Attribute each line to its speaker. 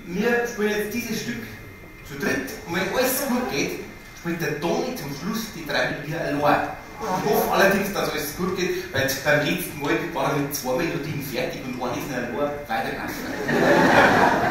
Speaker 1: wir spielen jetzt dieses Stück zu dritt und wenn alles gut geht, spielt der Toni zum Schluss die 3 Lieder allein. Ich hoffe allerdings, dass alles gut geht, weil beim letzten Mal war er mit 2 Melodien fertig und eine ist allein weitergegangen.